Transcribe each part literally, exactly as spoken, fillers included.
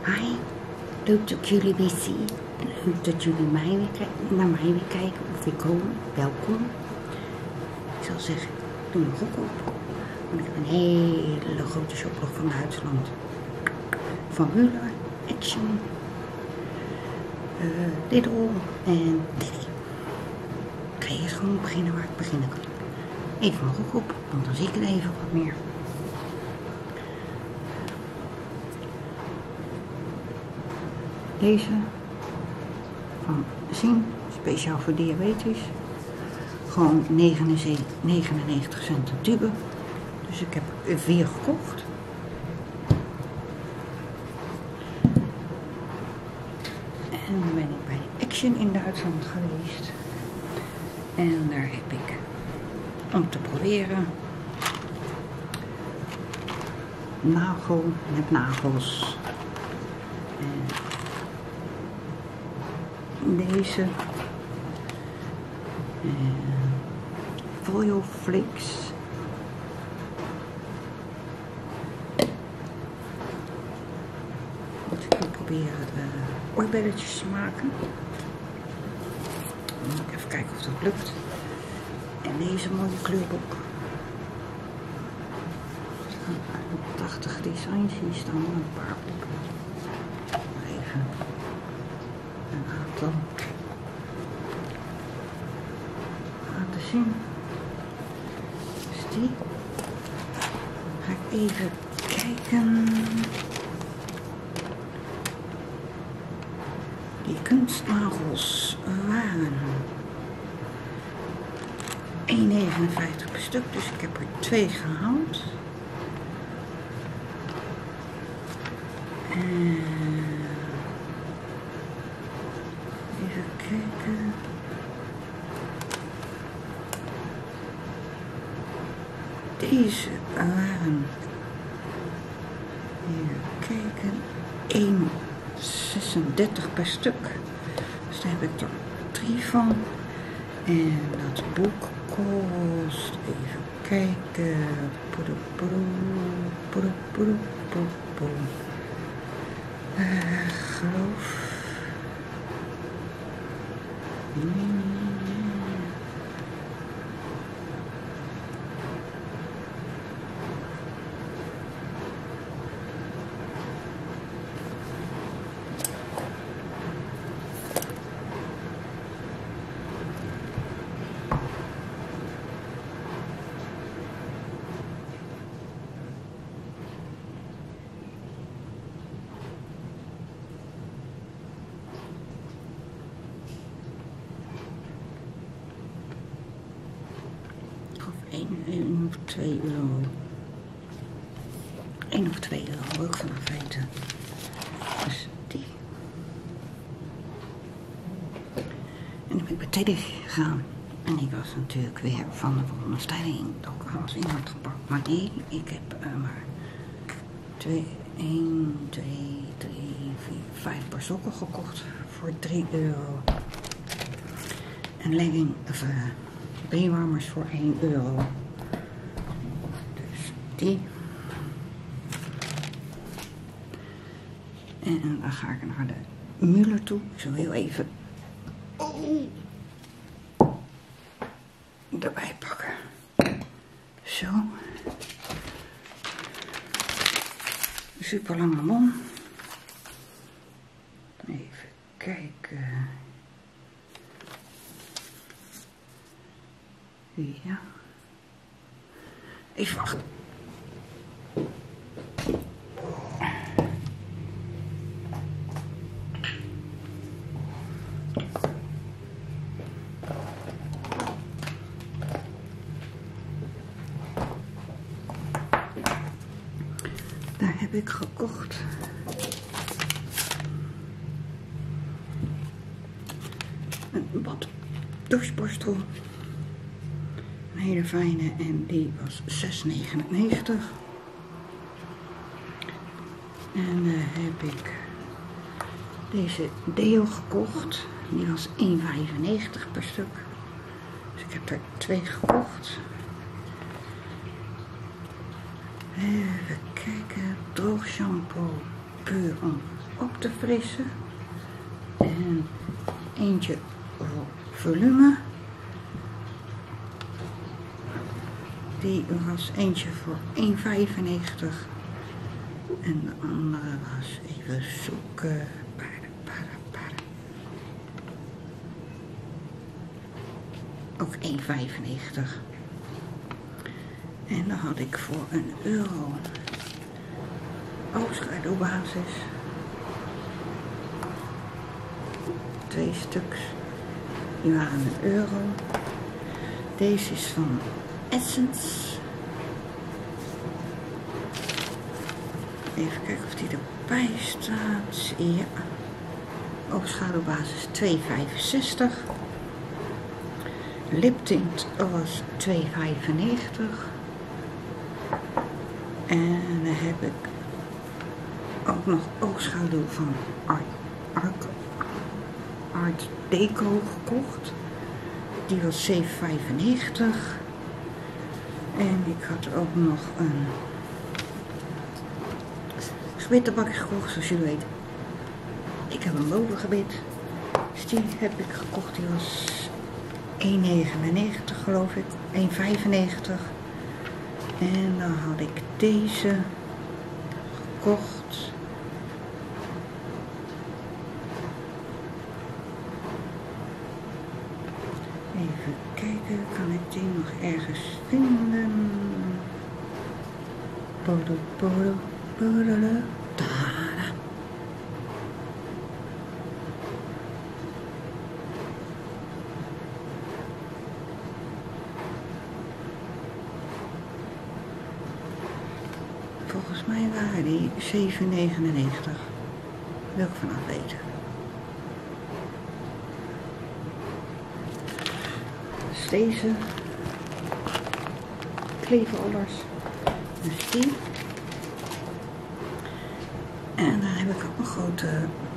Hi, leuk dat jullie weer zien. Leuk dat jullie mij weer naar mij weer kijken of weer komen. Welkom. Ik zal zeggen, doe mijn rok op. Want ik heb een hele grote shoplog van Duitsland. Van Müller, Action, uh, Lidl en Diddy. Ik ga eerst gewoon beginnen waar ik beginnen kan. Even mijn rok op, want dan zie ik het even wat meer. Deze van Zien, speciaal voor diabetes. Gewoon negenennegentig cent een tube. Dus ik heb er vier gekocht. En dan ben ik bij Action in Duitsland geweest. En daar heb ik, om te proberen, nagel met nagels. Deze en Foil Flakes. Dus ik ga proberen uh, oorbelletjes te maken. Dan moet ik even kijken of dat lukt. En deze mooie kleurboek. Er staan tachtig designs, hier staan er een paar op. Even een aantal laten zien. Dus die ga ik even kijken. Die kunstnagels waren één negenenvijftig per stuk, dus ik heb er twee gehaald. En even kijken. Deze waren, even kijken, één zesendertig per stuk. Dus daar heb ik er drie van. En dat boek kost, even kijken, poedoe, poedoe, poedoe, poedoe, poedoe, poedoe. Uh, geloof. één of twee euro. één of twee euro, ook vanaf weten. Dus die. En dan ben ik bij Teddy gegaan. En ik was natuurlijk weer van de volgende stelling dat ik alles in had gepakt. Maar nee, ik heb uh, maar twee, één, twee, drie, vier, vijf paar sokken gekocht voor drie euro. En legging, of uh, beenwarmers voor één euro. Dus die. En dan ga ik naar de Müller toe. Ik zal heel even oh, erbij pakken. Zo. Super lange mom. Even kijken. Ja. Even wachten. Daar heb ik gekocht. Een bad doucheborstel. Een hele fijne en die was zes negenennegentig. En dan uh, heb ik deze deo gekocht. Die was één vijfennegentig per stuk. Dus ik heb er twee gekocht. Even kijken, droog shampoo puur om op te frissen. En eentje voor volume. Die was eentje voor één vijfennegentig. En de andere was even zoeken. Para, para, para. Ook één vijfennegentig. En dan had ik voor een euro oogschaduwbasis. Twee stuks. Die waren een euro. Deze is van Essence. Even kijken of die erbij staat. Ja. Oogschaduwbasis twee vijfenzestig. Liptint was twee vijfennegentig. En dan heb ik ook nog oogschaduw van Art, Art, Art Deco gekocht. Die was zeven vijfennegentig. En ik had ook nog een gebitterbakje gekocht, zoals jullie weten. Ik heb een bovengebit. Dus die heb ik gekocht. Die was één negenennegentig geloof ik. één vijfennegentig. En dan had ik deze gekocht. Even kijken, kan ik die nog ergens vinden? Podo, podo, podo, tada. Volgens mij waren die zeven negenennegentig. Wil ik vanaf weten. Dus deze kleverollers. Dus die. En daar heb ik ook een grote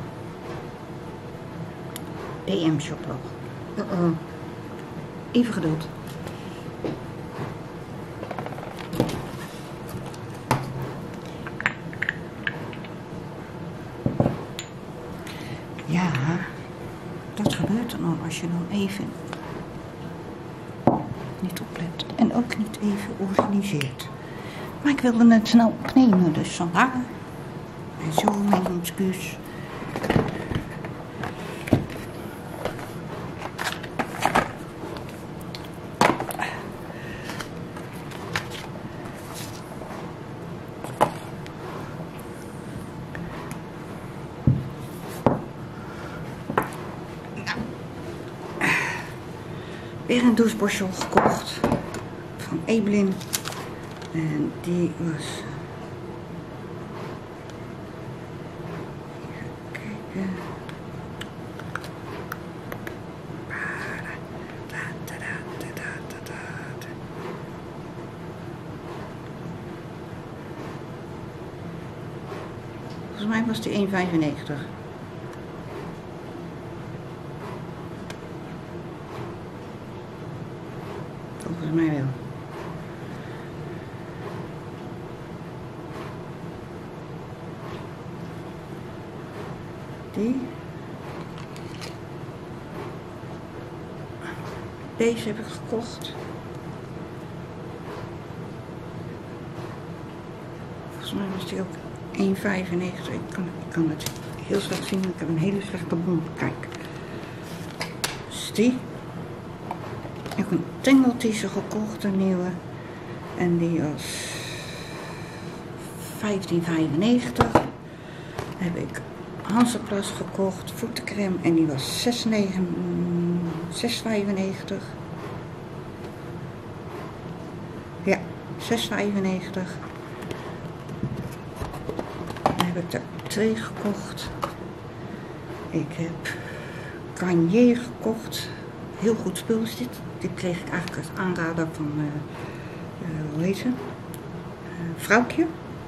D M shop logo. Uh -oh. Even geduld. Ja, dat gebeurt er dan als je dan even niet oplet en ook niet even organiseert. Maar ik wilde het snel opnemen, dus vandaar. En zo mijn excuus. Weer een doucheborstel gekocht van Ebelin en die was, even kijken, volgens mij was die één vijfennegentig. Volgens mij wel. Die. Deze heb ik gekocht. Volgens mij was die ook één vijfennegentig. Ik kan, ik kan het heel slecht zien, ik heb een hele slechte bron. Kijk. Dus die. Ik heb een Tangle t-shirt gekocht, een nieuwe. En die was vijftien vijfennegentig. Heb ik Hansaplast gekocht, voetencreme. En die was zes vijfennegentig. Ja, zes vijfennegentig. Dan heb ik er twee gekocht. Ik heb Garnier gekocht. Heel goed spul is dit. Dit kreeg ik eigenlijk als aanrader van, uh, uh, hoe heet ze? Uh, Vrouwtje.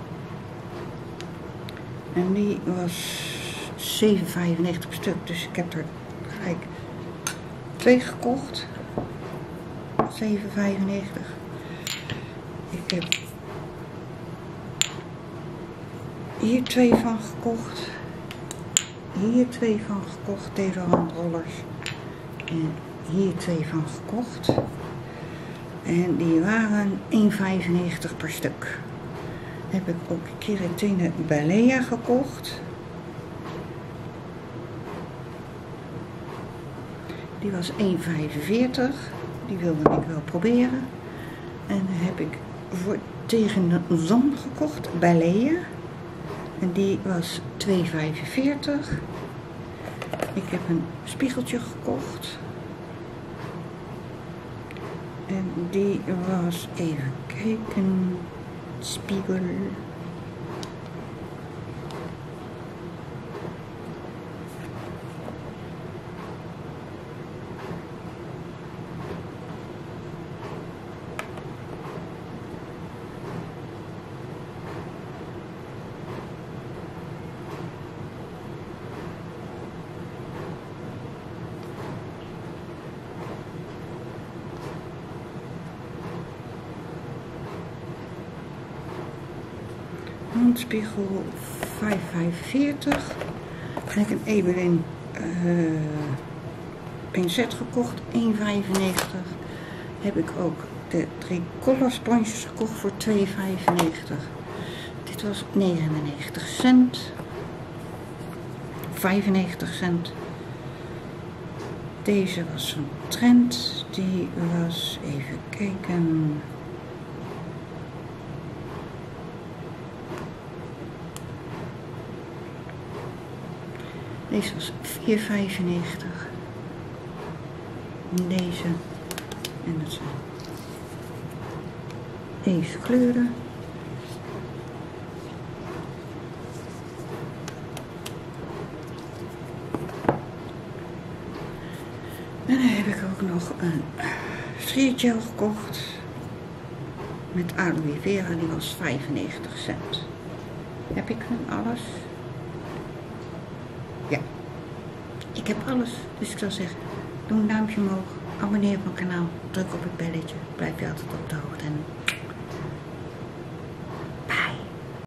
En die was zeven vijfennegentig per stuk. Dus ik heb er gelijk twee gekocht. zeven vijfennegentig. Ik heb hier twee van gekocht. Hier twee van gekocht, deodorotrollers. En hier twee van gekocht. En die waren één vijfennegentig per stuk. Heb ik ook Keratine Balea gekocht. Die was één vijfenveertig. Die wilde ik wel proberen. En dan heb ik voor tegen de zon gekocht, Balea. En die was twee vijfenveertig. Ik heb een spiegeltje gekocht. En die was, even kijken, spiegel. Handspiegel vijf vijfenveertig. En ik heb een Ebelin uh, pincet gekocht, één vijfennegentig. Heb ik ook de drie color sponsjes gekocht voor twee vijfennegentig. Dit was negenennegentig cent. vijfennegentig cent. Deze was van Trend. Die was, even kijken... Deze was vier vijfennegentig. Deze. En dat zijn deze kleuren. En dan heb ik ook nog een scheergel gekocht. Met aloe vera, die was vijfennegentig cent. Heb ik nu alles? Ja, ik heb alles, dus ik zou zeggen, doe een duimpje omhoog, abonneer op mijn kanaal, druk op het belletje, blijf je altijd op de hoogte. En